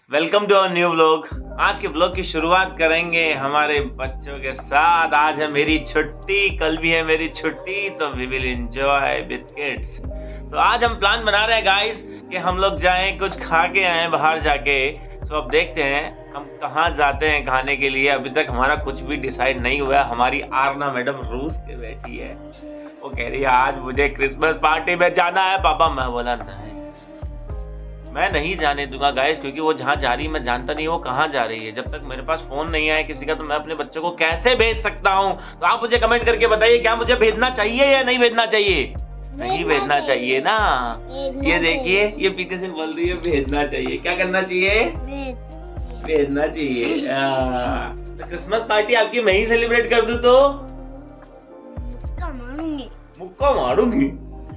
Welcome to our new vlog. आज के vlog की शुरुआत करेंगे हमारे बच्चों के साथ। आज है मेरी छुट्टी, कल भी है मेरी छुट्टी, तो we will enjoy with kids. तो आज हम प्लान बना रहे हैं गाइस कि हम लोग जाएं, कुछ खा के आए बाहर जाके। तो अब देखते हैं हम कहाँ जाते हैं खाने के लिए। अभी तक हमारा कुछ भी डिसाइड नहीं हुआ। हमारी आरना मैडम रूस के बैठी है, वो कह रही है आज मुझे क्रिसमस पार्टी में जाना है पापा। मैं बोला नहीं, मैं नहीं जाने दूंगा गाइस, क्योंकि वो जहाँ जा रही है मैं जानता नहीं वो कहाँ जा रही है। जब तक मेरे पास फोन नहीं आया किसी का तो मैं अपने बच्चों को कैसे भेज सकता हूँ। तो आप मुझे कमेंट करके बताइए, क्या मुझे भेजना चाहिए या नहीं भेजना चाहिए? नहीं भेजना चाहिए ना। ये देखिए, ये पीछे से बोल रही है भेजना चाहिए। क्या करना चाहिए? भेजना चाहिए। तो क्रिसमस पार्टी आपकी मैं ही सेलिब्रेट कर दूं तो मुक्का मारूंगी।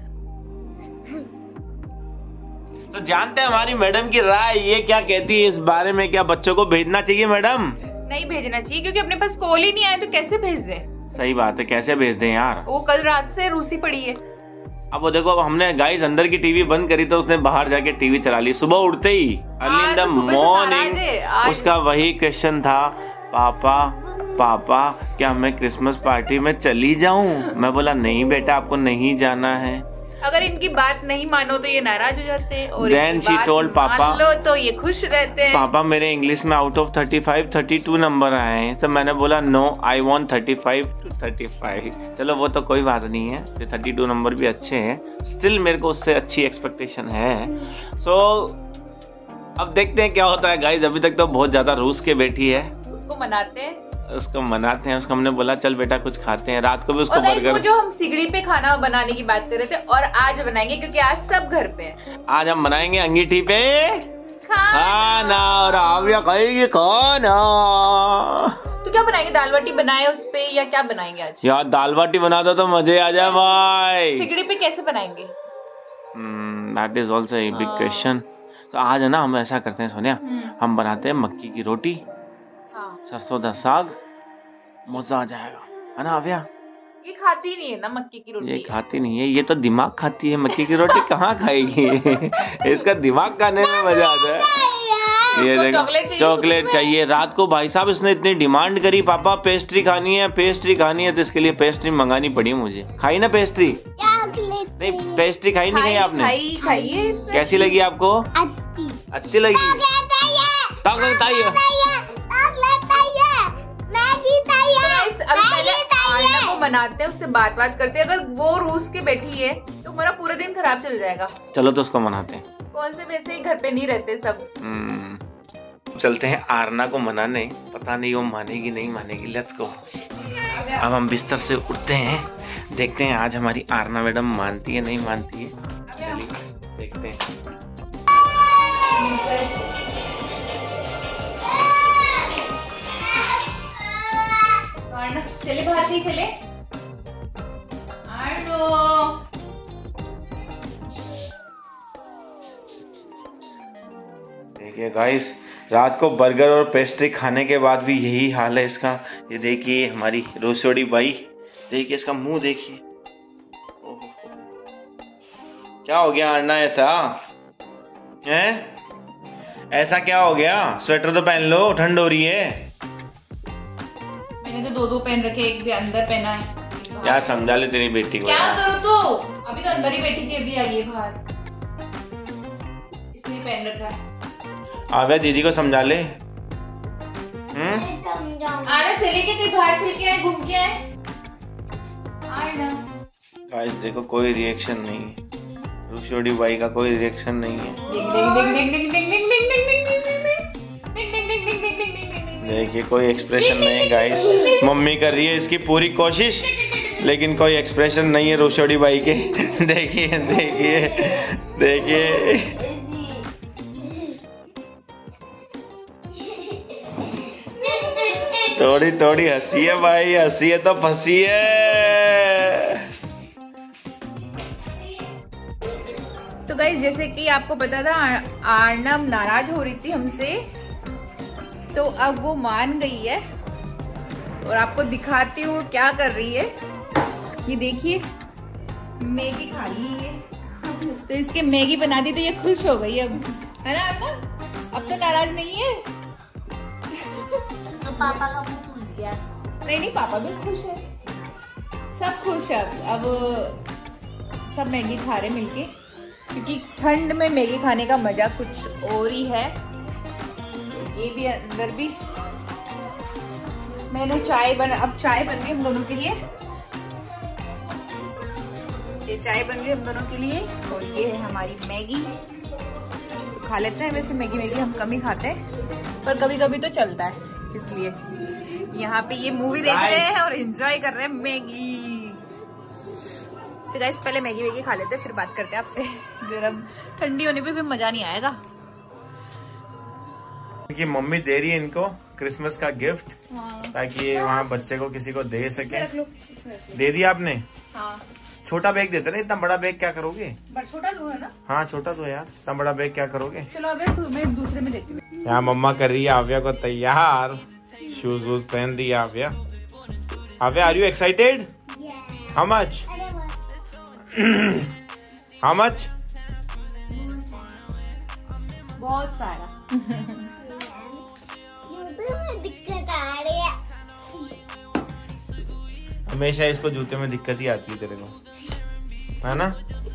तो जानते हैं हमारी मैडम की राय, ये क्या कहती है इस बारे में? क्या बच्चों को भेजना चाहिए मैडम? नहीं भेजना चाहिए, क्योंकि अपने पास कॉल ही नहीं आया तो कैसे भेज दें? सही बात है, कैसे भेज दें यार। वो कल रात से रूसी पड़ी है। अब वो देखो, अब हमने गाइस अंदर की टीवी बंद करी तो उसने बाहर जाके टीवी चला ली। सुबह उठते ही अर्ली इन द मॉर्निंग उसका वही क्वेश्चन था, पापा क्या मैं क्रिसमस पार्टी में चली जाऊं? मैं बोला नहीं बेटा, आपको नहीं जाना है। अगर इनकी बात नहीं मानो तो ये नाराज हो जाते हैं, और Then she told पापा, मान लो तो ये खुश रहते हैं। पापा मेरे इंग्लिश में आउट ऑफ 35 32 नंबर आए हैं। तो मैंने बोला नो, आई वांट 35 to 35। चलो वो तो कोई बात नहीं है, 32 नंबर भी अच्छे हैं, स्टिल मेरे को उससे अच्छी एक्सपेक्टेशन है। सो अब देखते हैं क्या होता है गाइज। अभी तक तो बहुत ज्यादा रूस के बैठी है, उसको मनाते हैं। उसको हमने बोला चल बेटा कुछ खाते हैं। रात को भी उसको बर्गर, वो जो हम सिगड़ी पे खाना बनाने की बात कर रहे थे, और आज बनाएंगे क्योंकि आज सब घर पे है। आज हम बनाएंगे अंगीठी पे खाना, और आविया खाएगी खाना। तो क्या बनाएंगे? दाल बाटी बनाए उस पे या क्या बनाएंगे आज? यार दाल बाटी बना दो तो मजे आ जाए भाई। सिगड़ी पे कैसे बनाएंगे? That is also a big question. तो आज है ना, हम ऐसा करते हैं सोनिया, हम बनाते हैं मक्की की रोटी, सरसों का साग, मजा आ जाएगा, है ना आव्या? ये खाती नहीं है ना मक्की की रोटी। ये खाती नहीं है, ये तो दिमाग खाती है। मक्की की रोटी कहाँ खाएगी? इसका दिमाग खाने में मजा आता है। ये देखो चॉकलेट चाहिए। रात को भाई साहब इसने इतनी डिमांड करी, पापा पेस्ट्री खानी है, पेस्ट्री खानी है, तो इसके लिए पेस्ट्री मंगानी पड़ी मुझे। खाई ना पेस्ट्री? नहीं पेस्ट्री खाई नहीं, खाई आपने? खाई है। कैसी लगी आपको? अच्छी लगी। आरना को मनाते हैं, उससे बात करते हैं। अगर वो रूस के बैठी है तो हमारा पूरा दिन खराब चल जाएगा। चलो तो उसको मनाते हैं। कौन से वैसे ही घर पे नहीं रहते सब। चलते हैं आरना को मनाने, पता नहीं वो मानेगी नहीं मानेगी। Let's go. अब हम बिस्तर से उठते हैं, देखते हैं आज हमारी आरना मैडम मानती है नहीं मानती है। चलिए देखते हैं। चले भारती चले। देखिए गाइस, रात को बर्गर और पेस्ट्री खाने के बाद भी यही हाल है इसका। ये देखिए हमारी रोसोड़ी बाई, देखिए इसका मुंह देखिए। क्या हो गया आरना, ऐसा है? ऐसा क्या हो गया? स्वेटर तो पहन लो, ठंड हो रही है। मैंने तो दो पहन रखे, एक भी अंदर पहना है। यार समझा ले तेरी बेटी को। क्या करो तो? अभी तो अंदर ही बैठी थी, अभी आई है बाहर, इसलिए पहन रखा है। आव्या दीदी को समझा ले। आना चले के कहीं बाहर चल के आए, घूम के आए। आना गाइस देखो कोई रिएक्शन नहीं है, रूसोड़ी बाई का कोई रिएक्शन नहीं है। देखिए कोई एक्सप्रेशन नहीं है गाइस। मम्मी कर रही है इसकी पूरी कोशिश, लेकिन कोई एक्सप्रेशन नहीं है रोसोड़ी बाई के। देखिए देखिए देखिए, थोड़ी थोड़ी हंसी है भाई, हंसी है तो फंसी है। तो गाइस जैसे कि आपको पता था आरना नाराज हो रही थी हमसे, तो अब वो मान गई है और आपको दिखाती हूँ क्या कर रही है। ये देखिए मैगी खा रही है, तो इसके मैगी बना दी तो ये खुश हो गई अब, है ना? अब तो नाराज नाराज नहीं है? तो पापा का मुंह सूज गया। नहीं, पापा भी खुश है, सब खुश है। अब सब मैगी खा रहे मिलके, क्योंकि ठंड में मैगी खाने का मजा कुछ और ही है। ये भी अंदर भी मैंने अब चाय बन रही है हम दोनों के लिए। ये चाय बन रही है हम दोनों के लिए, और ये है हमारी मैगी। तो खा लेते हैं, वैसे मैगी हम कम ही खाते हैं, पर कभी कभी तो चलता है, इसलिए यहाँ पे ये मूवी देख रहे हैं और एंजॉय कर रहे हैं मैगी। तो गाइस पहले मैगी खा लेते हैं, फिर बात करते हैं आपसे। गरम ठंडी होने पे फिर मजा नहीं आएगा। कि मम्मी दे रही है इनको क्रिसमस का गिफ्ट, ताकि ये वहाँ बच्चे को किसी को दे सके। दे दिया आपने? हाँ। छोटा बैग देते ना, इतना बड़ा बैग क्या करोगे? छोटा तो है ना? हाँ छोटा तो है यार, इतना बड़ा बैग क्या करोगे? चलो अबे तुम्हें दूसरे में देती हूँ। यहाँ मम्मा कर रही है आव्या को तैयार, शूज वूज पहन दिया Avya. Avya are you excited? How much? How much? बहुत सारा। दिक्कत आ रही है। हमेशा इसको जूते में दिक्कत ही आती है तेरे को, है ना?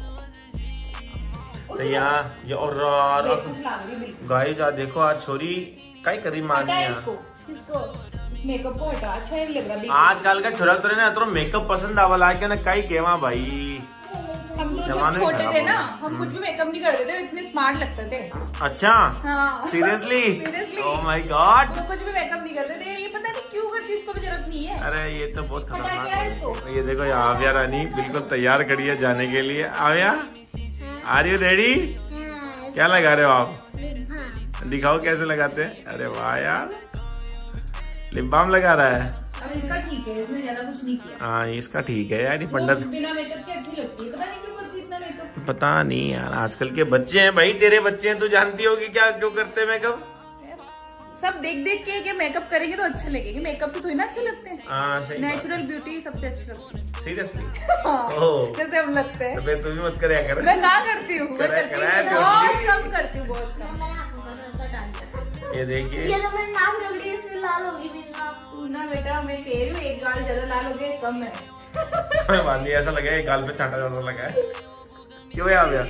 तो यहाँ ये और गाइस आज देखो, आज छोरी काई करी मारनी है। मेकअप को हटा, अच्छा नहीं लग रहा। आजकल का छोरा तो ना तो मेकअप पसंद आवला है ना, काई केवा भाई। हम तो जब छोटे थे ना, हम कुछ भी मेकअप नहीं करते थे, इतने स्मार्ट लगते थे। अच्छा? हाँ। सीरियसली? Oh my God. तो कुछ भी मेकअप नहीं करते थे, ये पता नहीं क्यों करती, इसको भी जरूरत नहीं है। अरे ये तो बहुत खतरनाक है इसको। है। ये देखो यहाँ आव्या रानी बिल्कुल तैयार खड़ी है जाने के लिए। आव्या आर यू रेडी? क्या लगा रहे हो आप? दिखाओ कैसे लगाते हैं। अरे वाह यार, लिप बाम लगा रहा है। अब इसका ठीक है, इसने ज्यादा कुछ नहीं किया। हाँ इसका ठीक है यार, ये पंडित बिना मेकअप के अच्छी लगती है, पता नहीं क्यों करती इतना मेकअप। पता नहीं यार, आजकल के बच्चे हैं भाई, तेरे बच्चे हैं, तू जानती होगी क्या क्यों करते हैं मेकअप। सब देख के मेकअप करेंगे तो अच्छा लगेगा, मेकअप से थोड़ी ना अच्छे लगते हैं। नेचुरल ब्यूटी सबसे अच्छी लगती है। सीरियसली? जैसे हम लगते हैं। तो फिर तू भी मत करे कर। मैं कहाँ करती हूँ, बहुत कम करती हूँ, बहुत कम। ये देखिए, ये तो मेरी नाक लग रही है, इससे लाल होगी मेरी नाक। तू ना बेटा, मैं कह रही हूँ एक गाल ज्यादा लाल हो गया, कम है। बांधी ऐसा लगा है, गाल पे छांटा ज्यादा लगा है। क्यों है आव्या?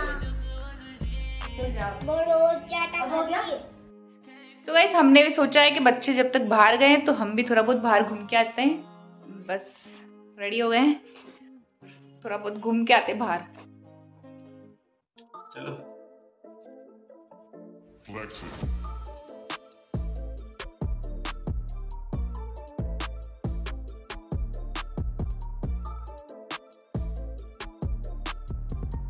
तो गाइस हमने भी सोचा है कि बच्चे जब तक बाहर गए हैं तो हम भी थोड़ा बहुत बाहर घूम के आते हैं। बस रेडी हो गए हैं, थोड़ा बहुत घूम के आते हैं बाहर। चलो। Flexing.